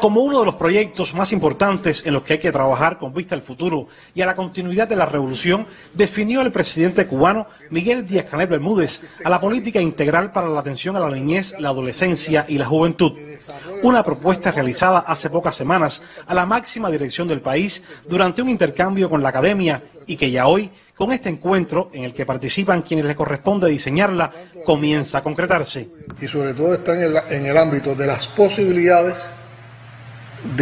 Como uno de los proyectos más importantes en los que hay que trabajar con vista al futuro y a la continuidad de la revolución, definió el presidente cubano Miguel Díaz-Canel Bermúdez a la política integral para la atención a la niñez, la adolescencia y la juventud. Una propuesta realizada hace pocas semanas a la máxima dirección del país durante un intercambio con la academia y que ya hoy, con este encuentro en el que participan quienes les corresponde diseñarla, comienza a concretarse. Y sobre todo está en el ámbito de las posibilidades y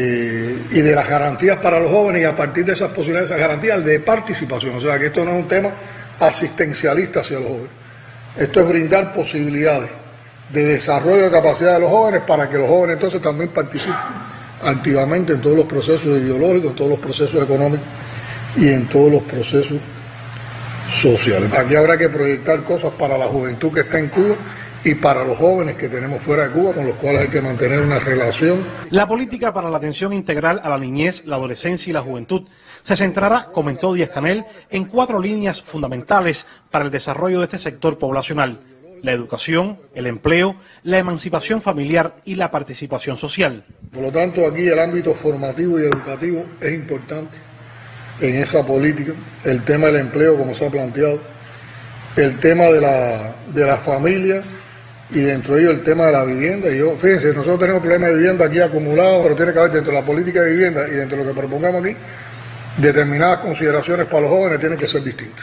de las garantías para los jóvenes, y a partir de esas posibilidades, esas garantías de participación. O sea que esto no es un tema asistencialista hacia los jóvenes. Esto es brindar posibilidades de desarrollo de capacidad de los jóvenes para que los jóvenes entonces también participen activamente en todos los procesos ideológicos, en todos los procesos económicos y en todos los procesos sociales. Aquí habrá que proyectar cosas para la juventud que está en Cuba y para los jóvenes que tenemos fuera de Cuba, con los cuales hay que mantener una relación. La política para la atención integral a la niñez, la adolescencia y la juventud se centrará, comentó Díaz-Canel, en 4 líneas fundamentales para el desarrollo de este sector poblacional: la educación, el empleo, la emancipación familiar y la participación social. Por lo tanto, aquí el ámbito formativo y educativo es importante en esa política, el tema del empleo, como se ha planteado, el tema de la familia, y dentro de ello el tema de la vivienda. Y fíjense, nosotros tenemos problemas de vivienda aquí acumulados, pero tiene que haber dentro de la política de vivienda y dentro de lo que propongamos aquí, determinadas consideraciones para los jóvenes tienen que ser distintas.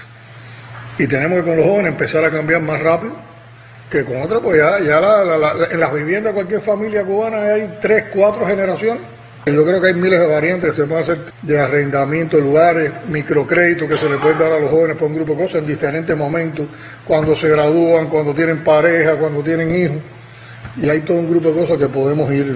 Y tenemos que con los jóvenes empezar a cambiar más rápido que con otros, pues ya en las viviendas de cualquier familia cubana hay 3, 4 generaciones. Yo creo que hay miles de variantes que se pueden hacer de arrendamiento de lugares, microcréditos que se le pueden dar a los jóvenes por un grupo de cosas en diferentes momentos, cuando se gradúan, cuando tienen pareja, cuando tienen hijos. Y hay todo un grupo de cosas que podemos ir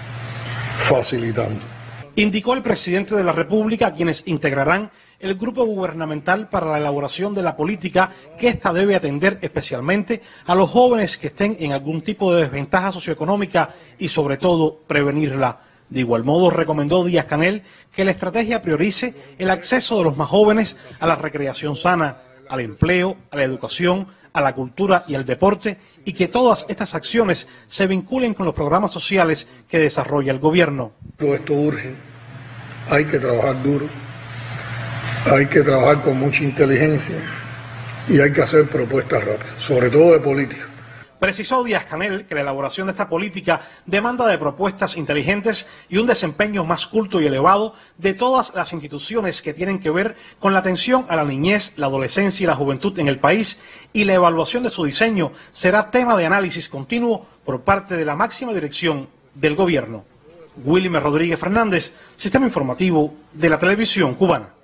facilitando. Indicó el presidente de la República quienes integrarán el grupo gubernamental para la elaboración de la política, que ésta debe atender especialmente a los jóvenes que estén en algún tipo de desventaja socioeconómica y sobre todo prevenirla. De igual modo, recomendó Díaz-Canel que la estrategia priorice el acceso de los más jóvenes a la recreación sana, al empleo, a la educación, a la cultura y al deporte, y que todas estas acciones se vinculen con los programas sociales que desarrolla el gobierno. Todo esto urge, hay que trabajar duro, hay que trabajar con mucha inteligencia y hay que hacer propuestas rápidas, sobre todo de política. Precisó Díaz-Canel que la elaboración de esta política demanda de propuestas inteligentes y un desempeño más culto y elevado de todas las instituciones que tienen que ver con la atención a la niñez, la adolescencia y la juventud en el país, y la evaluación de su diseño será tema de análisis continuo por parte de la máxima dirección del gobierno. Wilmer Rodríguez Fernández, Sistema Informativo de la Televisión Cubana.